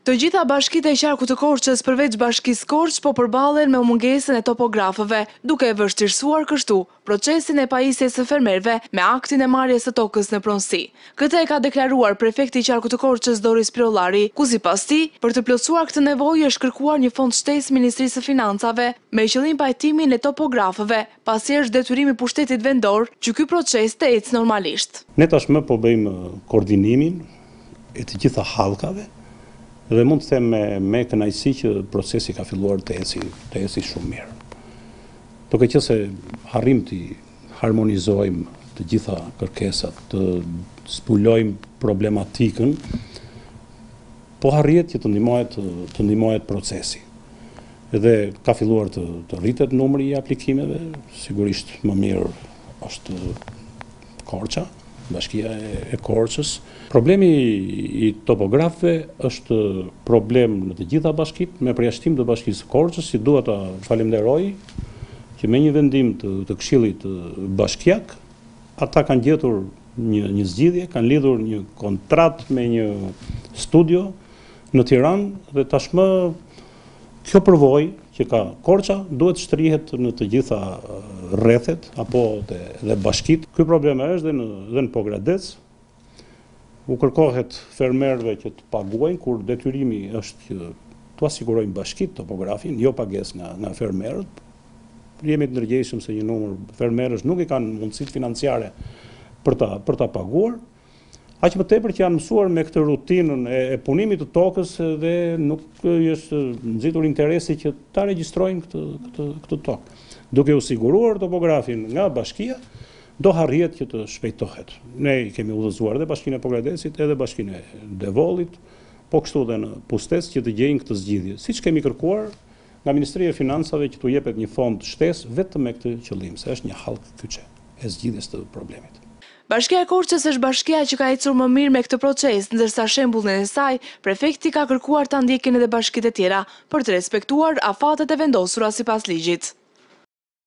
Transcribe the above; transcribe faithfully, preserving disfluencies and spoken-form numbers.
Të gjitha bashkitë e qarkut të Korçës përveç bashkisë Korçë po përballen me mungesën e topografëve, duke e vështirësuar kështu procesin e pajisjes së fermerëve me aktin e marrjes së tokës në pronësi. Këtë e ka deklaruar prefekti i qarkut të Korçës Doris Pirollari, ku sipas tij, për të plotësuar këtë nevojë është kërkuar një fond shtesë Ministrisë së Financave me qëllim pajtimin e topografëve, pasi është detyrimi i pushtetit vendor që ky proces të ecë normalisht. Ne tashmë po bëjmë koordinimin e të gjitha hallkave. Dhe mund të them me, me kënaqësi që procesi ka filluar të eci, të eci shumë mirë. Duke qenë se arrim të harmonizojmë të gjitha kërkesat, të zbulojmë problematikën, po arrihet që të ndihmohet të ndihmohet procesi. Edhe ka filluar të, të rritet numri i aplikimeve, sigurisht më mirë është Korça, Bashkia e Korçës. Problemi i topografëve është problem në të gjitha bashkitë, me përjashtim të bashkisë së Korçës, si dua ta falenderoj që me një vendim të, të Këshillit Bashkiak, ata kanë gjetur një, një zgjidhje, kanë lidhur një kontratë me një studio në Tiranë dhe tashmë kjo përvojë që ka Korça duhet shtrihet në të gjitha rrethet apo dhe bashkitë. Ky problem është dhe në dhe në Pogradec. U kërkohet fermerëve që të paguajnë kur detyrimi është që të asigurojnë bashkitë topografin, jo pagesë nga nga fermerët. Jemi të ndërgjegjshëm se një numër fermerësh nuk i kanë mundësitë financiare për ta për ta paguar. Aq më tepër që janë mësuar me këtë rutinën e, e punimit të tokës dhe nuk është nxitur interesi që ta regjistrojnë këtë, këtë, këtë tokë. Duke u siguruar topografin nga bashkia, do harrihet që të shpejtohet. Ne kemi udhëzuar edhe bashkinë e Pogradecit, edhe bashkinë e Devollit, po kështu edhe në Pustes që të gjejnë këtë zgjidhje. Siç kemi kërkuar nga Ministria e Financave që t'u jepet një fond shtesë vetëm me këtë qëllim, se është një hallk kyçe e zgjidhjes të problemit. Bashkia e Korçës është bashkia që ka ecur më mirë me këtë proces, ndërsa shembullin e saj, prefekti ka kërkuar ta ndjekin edhe bashkitë e tjera për të respektuar afatet e vendosura sipas ligjit.